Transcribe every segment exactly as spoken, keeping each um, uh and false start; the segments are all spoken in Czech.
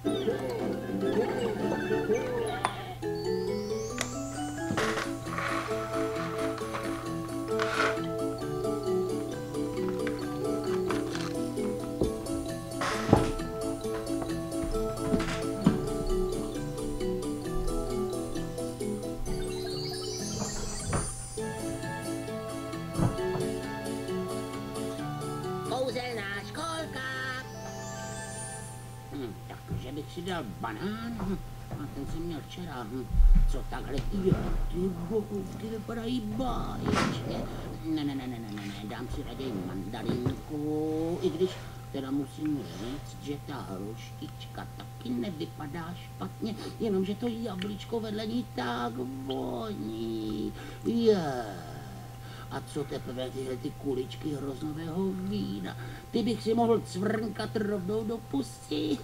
Dal banán, a ten jsem měl včera, co takhle, jo, ty bohu, ty vypadají báječně. Ne, ne, ne, ne, ne, ne, dám si raději mandarinku, i když teda musím říct, že ta hruštička taky nevypadá špatně, jenomže to jablíčko vedle ní tak voní, je. A co teprve tyhle ty kuličky hroznového vína, ty bych si mohl cvrnkat rovnou do pusy.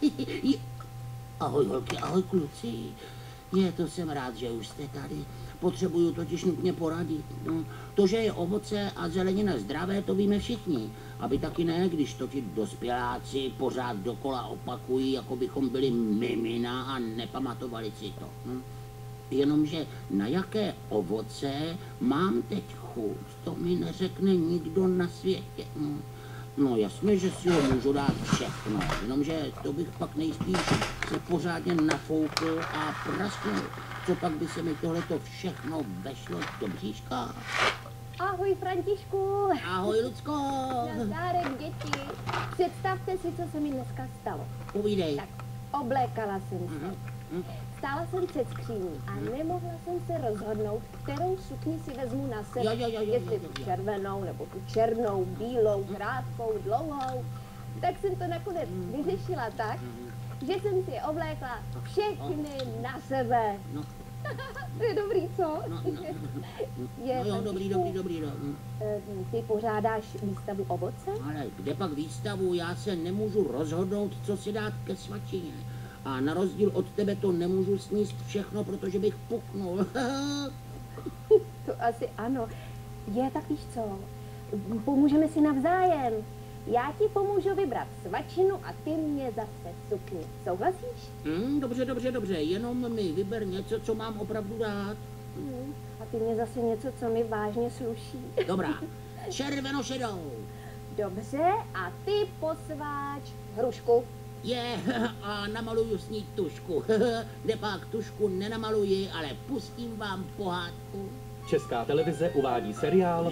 Ahoj holky, ahoj kluci. Je, to jsem rád, že už jste tady. Potřebuju totiž nutně poradit. No, to, že je ovoce a zelenina zdravé, to víme všichni. Aby taky ne, když to ti dospěláci pořád dokola opakují, jako bychom byli mimina a nepamatovali si to. Hm? Jenomže na jaké ovoce mám teď chuť, to mi neřekne nikdo na světě. Hm? No jasně, že si ho můžu dát všechno, jenomže to bych pak nejspíš se pořádně nafoukl a prasknul. Co pak by se mi tohleto všechno vešlo do bříška? Ahoj Františku. Ahoj Lucko. Nazdárek děti. Představte si, co se mi dneska stalo. Povídej. Tak oblékala jsem se. Mm-hmm. Stála jsem před skříní a nemohla jsem se rozhodnout, kterou sukni si vezmu na sebe. Jo, jo, jo, jo, Jestli jo, jo, tu jo. červenou, nebo tu černou, bílou, krátkou, dlouhou. Tak jsem to nakonec vyřešila tak, že jsem si je oblékla všechny na sebe. No. To je dobrý, co? No, no, Je, no jo, dobrý, dobrý, dobrý. No. Eh, Ty pořádáš výstavu ovoce? Ale kde pak výstavu, já se nemůžu rozhodnout, co si dát ke svačině. A na rozdíl od tebe to nemůžu sníst všechno, protože bych puknul. To asi ano. Je, tak víš co? Pomůžeme si navzájem. Já ti pomůžu vybrat svačinu a ty mě zase sukni. Souhlasíš? Hmm, dobře, dobře, dobře, jenom mi vyber něco, co mám opravdu dát. Hmm. A ty mě zase něco, co mi vážně sluší. Dobrá, červeno-šedou. Dobře, a ty posváč hrušku. Je, a namaluju s ní tušku. Kde pak tušku nenamaluji, ale pustím vám pohádku. Česká televize uvádí seriál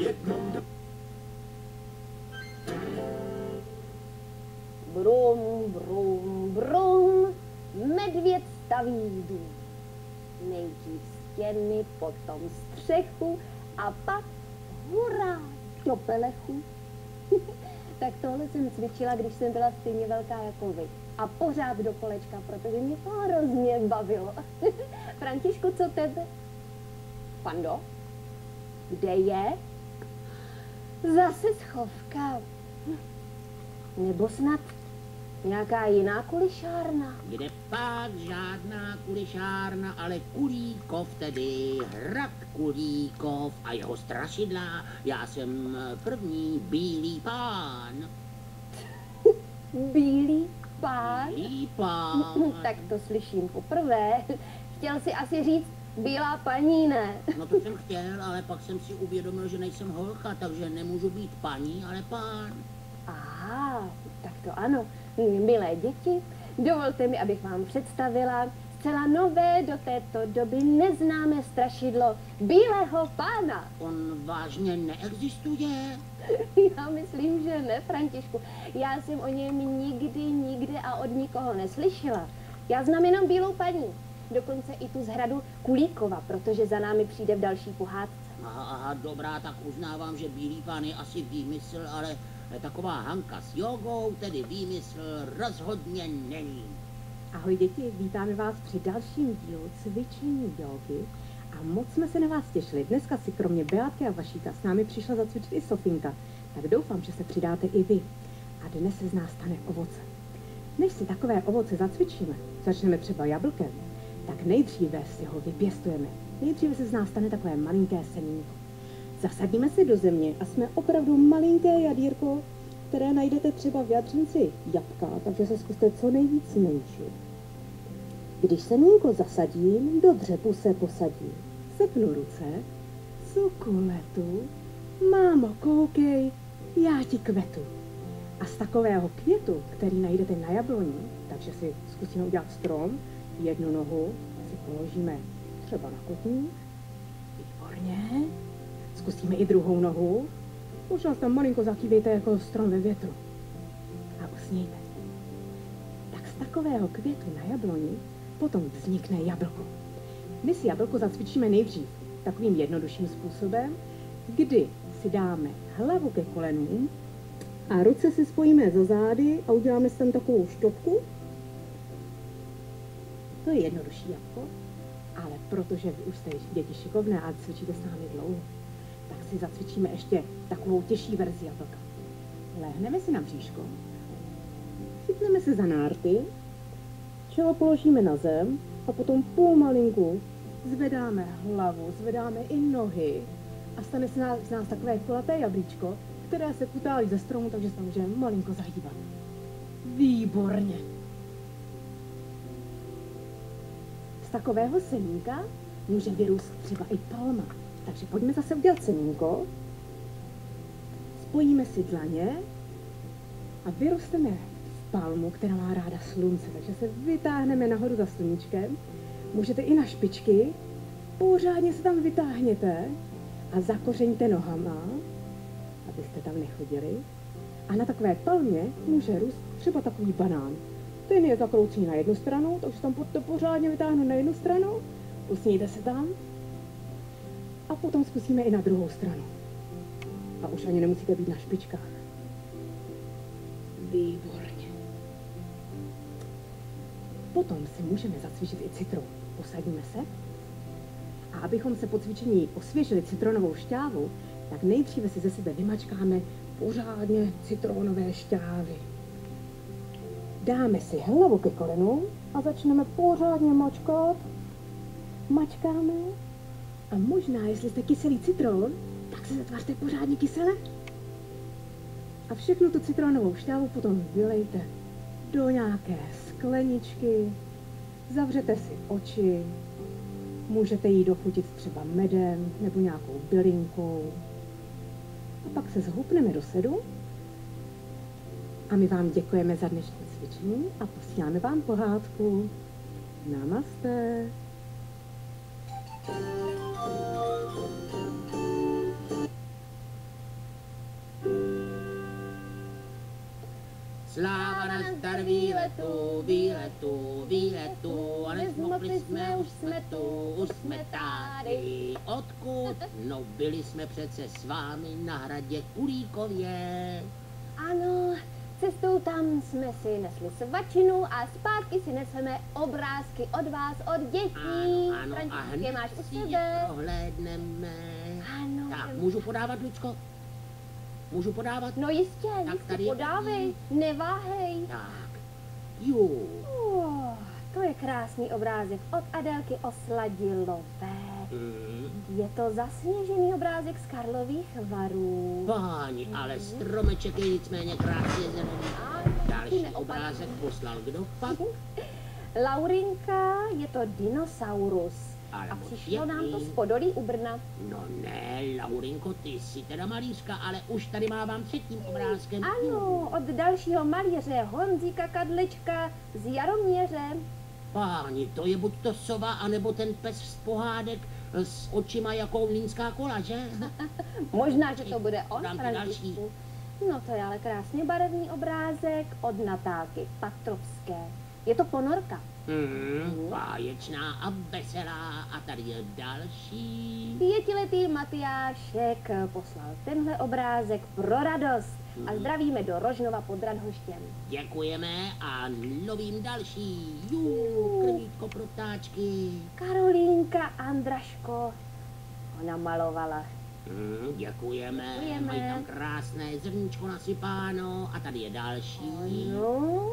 Brum, brum, brum, medvěd staví dům. Nejdřív stěny, potom střechu a pak hurá do pelechu. Tak tohle jsem cvičila, když jsem byla stejně velká jako vy. A pořád do kolečka, protože mě to hrozně bavilo. Františku, co tebe? Pando? Kde je? Zase schovka. Nebo snad nějaká jiná kulišárna? Kde pak žádná kulišárna, ale Kulíkov tedy, hrad Kulíkov a jeho strašidla. Já jsem první bílý pán. Bílý pán? Bílý pán. Tak to slyším poprvé. Chtěl si asi říct bílá paní, ne? No to jsem chtěl, ale pak jsem si uvědomil, že nejsem holka, takže nemůžu být paní, ale pán. Aha, tak to ano. Milé děti, dovolte mi, abych vám představila zcela nové, do této doby neznámé strašidlo bílého pána. On vážně neexistuje? Já myslím, že ne, Františku. Já jsem o něm nikdy, nikde a od nikoho neslyšela. Já znám jenom bílou paní. Dokonce i tu z hradu Kulíkova, protože za námi přijde v další pohádce. Aha, aha, dobrá, tak uznávám, že bílý pán je asi výmysl, ale taková Hanka s jogou, tedy výmysl, rozhodně není. Ahoj děti, vítáme vás při dalším dílu cvičení jogy a moc jsme se na vás těšili. Dneska si kromě Beátky a Vašíka s námi přišla zacvičit i Sofinka, tak doufám, že se přidáte i vy. A dnes se z nás stane ovoce. Než si takové ovoce zacvičíme, začneme třeba jablkem, tak nejdříve si ho vypěstujeme. Nejdříve se z nás stane takové malinké semínko. Zasadíme si do země a jsme opravdu malinké jadírko, které najdete třeba v jadřinci jabka, takže se zkuste co nejvíc menšit. Když semínko zasadím, do dřepu se posadím. Sepnu ruce, cukuletu, mámo, koukej, já ti kvetu. A z takového květu, který najdete na jabloni, takže si zkusíme udělat strom, jednu nohu si položíme třeba na kotník, výborně, zkusíme i druhou nohu, možná tam malinko zakývejte jako strom ve větru a usnějte. Tak z takového květu na jabloni potom vznikne jablko. My si jablko zacvičíme nejdřív takovým jednodušším způsobem, kdy si dáme hlavu ke kolenům a ruce si spojíme za zády a uděláme si tam takovou štopku. To je jednodušší jabko, ale protože vy už jste děti šikovné a cvičíte s námi dlouho, tak si zacvičíme ještě takovou těžší verzi jablka. Lehneme si na bříško, chytneme se za nárty, čelo položíme na zem a potom pomalinku zvedáme hlavu, zvedáme i nohy a stane se nás, z nás takové kulaté jablíčko, které se kutálí ze stromu, takže se tam můžeme malinko zahýbat. Výborně! Z takového semínka může vyrůst třeba i palma. Takže pojďme zase udělat semínko, spojíme si dlaně a vyrosteme v palmu, která má ráda slunce. Takže se vytáhneme nahoru za sluníčkem, můžete i na špičky, pořádně se tam vytáhněte a zakořeňte nohama, abyste tam nechodili. A na takové palmě může růst třeba takový banán. Ten je zakroucený na jednu stranu, takže tam to pořádně vytáhnu na jednu stranu, usnějte se tam a potom zkusíme i na druhou stranu. A už ani nemusíte být na špičkách. Výborně. Potom si můžeme zacvičit i citron. Posadíme se a abychom se po cvičení osvěžili citronovou šťávu, tak nejdříve si ze sebe vymačkáme pořádně citronové šťávy. Dáme si hlavu ke kolenu a začneme pořádně mačkat. Mačkáme a možná, jestli jste kyselý citron, tak se zatvařte pořádně kysele. A všechnu tu citronovou šťávu potom vylejte do nějaké skleničky, zavřete si oči, můžete jí dochutit třeba medem nebo nějakou bylinkou. A pak se zhupneme do sedu a my vám děkujeme za dnešní cvičení a posíláme vám pohádku. Namaste. Sláva nazdar výletu, výletu, výletu, a nezmokli jsme, už jsme tu, už jsme tady. Odkud? No byli jsme přece s vámi na hradě Kulíkově. Ano, cestou tam jsme si nesli svačinu a zpátky si neseme obrázky od vás, od dětí. Ano, ano, a František, je máš hned u si je sebe. prohlédneme. Ano. Tak, můžu podávat, Lucko? Můžu podávat? No jistě, Tak jistě tady je podávej, neváhej. Tak, jo. Oh, to je krásný obrázek od Adelky Osladilové. Mm. Je to zasněžený obrázek z Karlových Varů. Páni, ale stromeček je nicméně krásně zelený. Ano, Další neopadl. obrázek poslal kdo pak? Laurinka, je to dinosaurus. Ale A moc přišlo nám to pěkný. z Podolí u Brna. No ne, Laurinko, ty jsi teda malířka, ale už tady mávám před tím obrázkem. Ano, od dalšího malíře Honzíka Kadlička z Jaroměře. Páni, to je buď to sova, anebo ten pes z pohádek s očima jako mlýnská kola, že? Možná, že to bude on, Dám ti Františku. No to je ale krásně barevný obrázek od Natálky Patrovské. Je to ponorka. Hmm, báječná a veselá. A tady je další. Pětiletý Matyášek poslal tenhle obrázek pro radost. A zdravíme do Rožnova pod Radhoštěm. Děkujeme a lovím další. Jú, krvítko pro ptáčky. Karolínka Andraško ho namalovala. Hmm, děkujeme. Děkujeme. Mají tam krásné zrníčko nasypáno. A tady je další. No,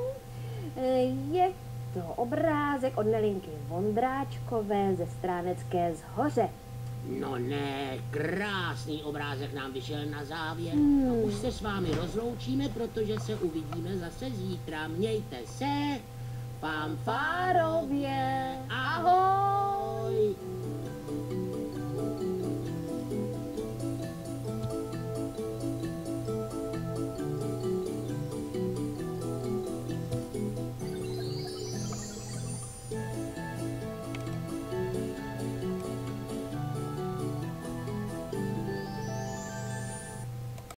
je to obrázek od Nelinky Vondráčkové ze Stránecké Zhoře. No ne, krásný obrázek nám vyšel na závěr. Hmm. A už se s vámi rozloučíme, protože se uvidíme zase zítra. Mějte se, fanfárově. Ahoj!